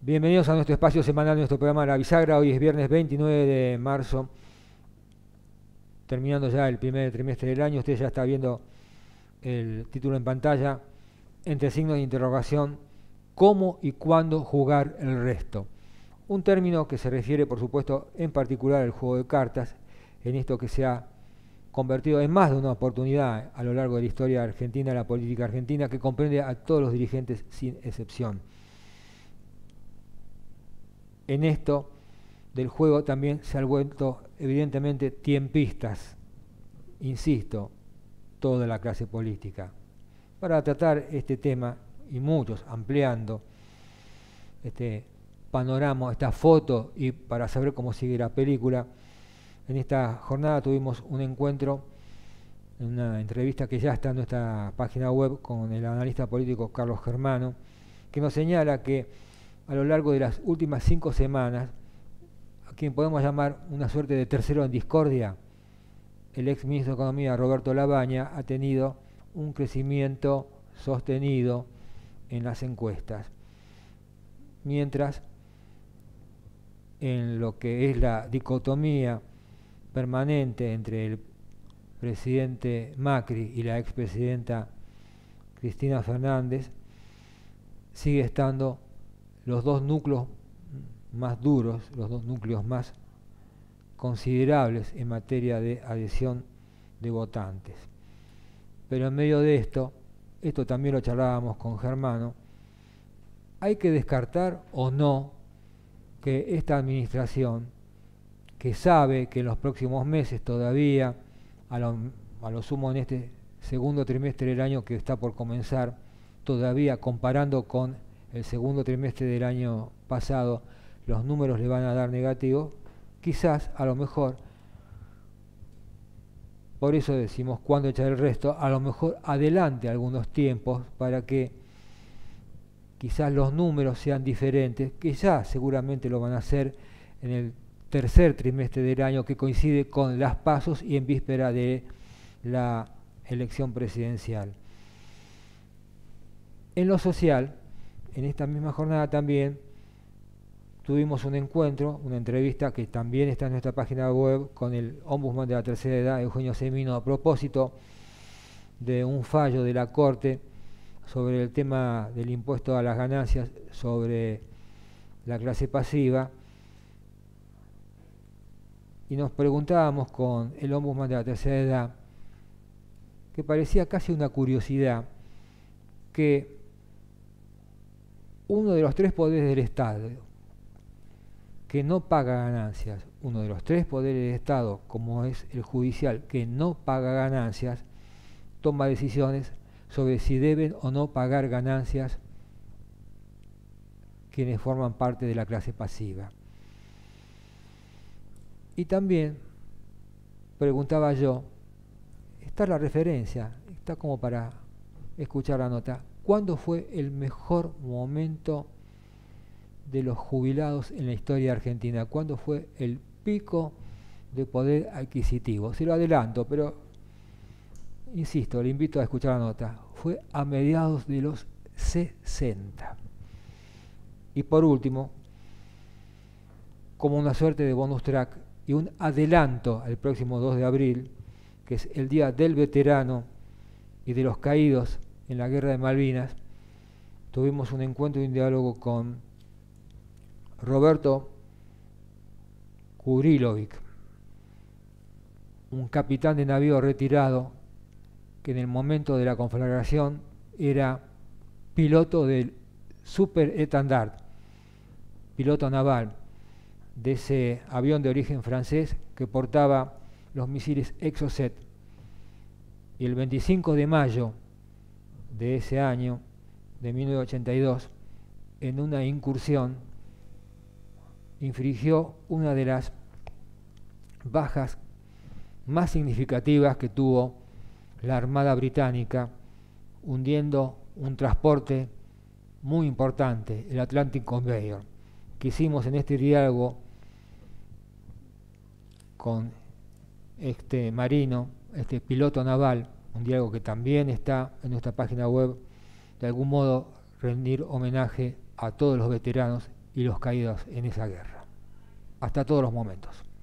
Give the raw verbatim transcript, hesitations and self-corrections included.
Bienvenidos a nuestro espacio semanal, nuestro programa La Bisagra. Hoy es viernes veintinueve de marzo, terminando ya el primer trimestre del año. Usted ya está viendo el título en pantalla, entre signos de interrogación: ¿cómo y cuándo jugar el resto? Un término que se refiere, por supuesto, en particular al juego de cartas, en esto que se ha convertido en más de una oportunidad a lo largo de la historia argentina, la política argentina, que comprende a todos los dirigentes sin excepción. En esto del juego también se han vuelto evidentemente tiempistas, insisto, toda la clase política. Para tratar este tema y muchos, ampliando este panorama, esta foto, y para saber cómo sigue la película, en esta jornada tuvimos un encuentro, una entrevista que ya está en nuestra página web con el analista político Carlos Germano, que nos señala que a lo largo de las últimas cinco semanas, a quien podemos llamar una suerte de tercero en discordia, el ex ministro de Economía Roberto Labaña ha tenido un crecimiento sostenido en las encuestas, mientras en lo que es la dicotomía permanente entre el presidente Macri y la expresidenta Cristina Fernández, sigue estando los dos núcleos más duros, los dos núcleos más considerables en materia de adhesión de votantes. Pero en medio de esto, esto también lo charlábamos con Germano, hay que descartar o no que esta administración, que sabe que en los próximos meses todavía, a lo, a lo sumo en este segundo trimestre del año que está por comenzar, todavía comparando con el segundo trimestre del año pasado, los números le van a dar negativos, quizás, a lo mejor, por eso decimos cuándo echar el resto, a lo mejor adelante algunos tiempos para que quizás los números sean diferentes, que ya seguramente lo van a hacer en el tercer trimestre del año, que coincide con las pasos y en víspera de la elección presidencial. En lo social, en esta misma jornada también tuvimos un encuentro, una entrevista que también está en nuestra página web con el ombudsman de la tercera edad, Eugenio Semino, a propósito de un fallo de la Corte sobre el tema del impuesto a las ganancias sobre la clase pasiva. Y nos preguntábamos con el ombudsman de la tercera edad, que parecía casi una curiosidad, que uno de los tres poderes del Estado que no paga ganancias, uno de los tres poderes del Estado, como es el judicial, que no paga ganancias, toma decisiones sobre si deben o no pagar ganancias quienes forman parte de la clase pasiva. Y también preguntaba yo, está la referencia, está como para escuchar la nota, ¿cuándo fue el mejor momento de los jubilados en la historia argentina? ¿Cuándo fue el pico de poder adquisitivo? Se lo adelanto, pero insisto, le invito a escuchar la nota. Fue a mediados de los sesenta. Y por último, como una suerte de bonus track y un adelanto al próximo dos de abril, que es el Día del Veterano y de los Caídos en la Guerra de Malvinas, tuvimos un encuentro y un diálogo con Roberto Kurilovic, un capitán de navío retirado que en el momento de la conflagración era piloto del Super Étendard, piloto naval de ese avión de origen francés que portaba los misiles Exocet. Y el veinticinco de mayo de ese año, de mil novecientos ochenta y dos, en una incursión, infligió una de las bajas más significativas que tuvo la Armada Británica, hundiendo un transporte muy importante, el Atlantic Conveyor, que hicimos en este diálogo con este marino, este piloto naval, un diálogo que también está en nuestra página web, de algún modo rendir homenaje a todos los veteranos y los caídos en esa guerra, hasta todos los momentos.